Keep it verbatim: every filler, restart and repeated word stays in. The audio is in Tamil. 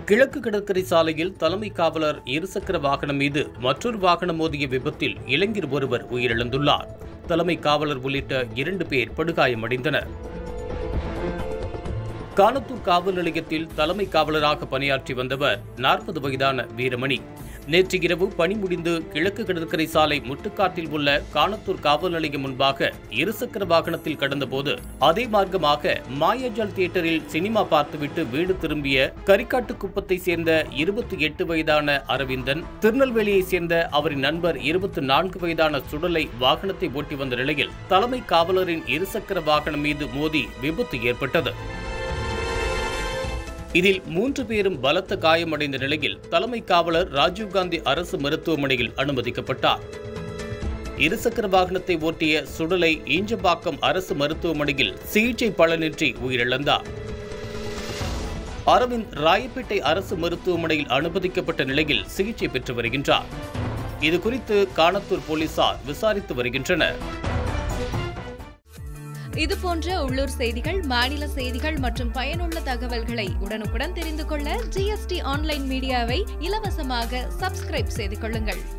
கிழக்கு கடற்கரை சாலையில் தலைமை காவலர் இருசக்கர வாகனம் மீது மற்றொரு வாகனம் மோதிய விபத்தில் இளைஞர் ஒருவர் உயிரிழந்துள்ளார். தலைமை காவலர் உள்ளிட்ட இரண்டு பேர் படுகாயமடைந்தனர். கானத்தூர் காவல் நிலையத்தில் தலைமை காவலராக பணியாற்றி வந்தவர் நாற்பது வயதான வீரமணி. நேற்று இரவு பணி முடிந்து கிழக்கு கடற்கரை சாலை முட்டுக்காட்டில் உள்ள கானத்தூர் காவல் நிலையம் முன்பாக இருசக்கர வாகனத்தில் கடந்தபோது அதே மார்க்கமாக மாயாஜால் தியேட்டரில் சினிமா பார்த்துவிட்டு வீடு திரும்பிய கரிக்காட்டுக்குப்பத்தை சேர்ந்த இருபத்தி எட்டு வயதான அரவிந்தன், திருநெல்வேலியை சேர்ந்த அவரின் நண்பர் இருபத்தி நான்கு வயதான சுடலை வாகனத்தை ஓட்டி வந்த நிலையில் தலைமை காவலரின் இருசக்கர வாகனம் மீது மோதி விபத்து ஏற்பட்டது. இதில் மூன்று பேரும் பலத்த காயமடைந்த நிலையில் தலைமை காவலர் ராஜீவ்காந்தி அரசு மருத்துவமனையில் அனுமதிக்கப்பட்டார். இருசக்கர வாகனத்தை ஓட்டிய சுடலை ஈஞ்சம்பாக்கம் அரசு மருத்துவமனையில் சிகிச்சை பலனின்றி உயிரிழந்தார். அரவிந்த் ராயப்பேட்டை அரசு மருத்துவமனையில் அனுமதிக்கப்பட்ட நிலையில் சிகிச்சை பெற்று வருகின்றார். இதுகுறித்து கானத்தூர் போலீசார் விசாரித்து வருகின்றனர். இதுபோன்ற உள்ளூர் செய்திகள், மாநில செய்திகள் மற்றும் பயனுள்ள தகவல்களை உடனுக்குடன் தெரிந்து கொள்ள ஜிஎஸ்டி ஆன்லைன் மீடியாவை இலவசமாக சப்ஸ்கிரைப் செய்து கொள்ளுங்கள்.